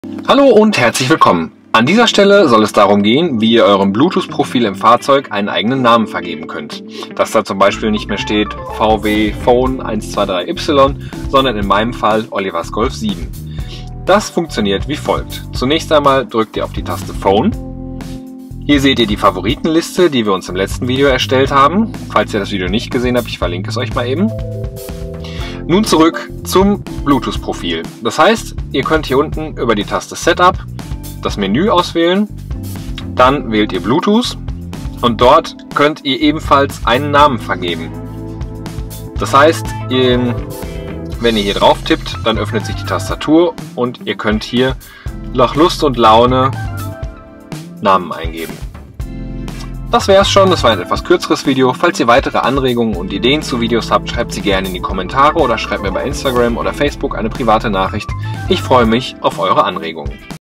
Hallo und herzlich willkommen. An dieser Stelle soll es darum gehen, wie ihr eurem Bluetooth-Profil im Fahrzeug einen eigenen Namen vergeben könnt. Dass da zum Beispiel nicht mehr steht VW Phone 123Y, sondern in meinem Fall Olivers Golf 7. Das funktioniert wie folgt. Zunächst einmal drückt ihr auf die Taste Phone. Hier seht ihr die Favoritenliste, die wir uns im letzten Video erstellt haben. Falls ihr das Video nicht gesehen habt, ich verlinke es euch mal eben. Nun zurück zum Bluetooth-Profil. Das heißt, ihr könnt hier unten über die Taste Setup das Menü auswählen, dann wählt ihr Bluetooth und dort könnt ihr ebenfalls einen Namen vergeben. Das heißt, wenn ihr hier drauf tippt, dann öffnet sich die Tastatur und ihr könnt hier nach Lust und Laune Namen eingeben. Das wäre es schon, das war ein etwas kürzeres Video. Falls ihr weitere Anregungen und Ideen zu Videos habt, schreibt sie gerne in die Kommentare oder schreibt mir bei Instagram oder Facebook eine private Nachricht. Ich freue mich auf eure Anregungen.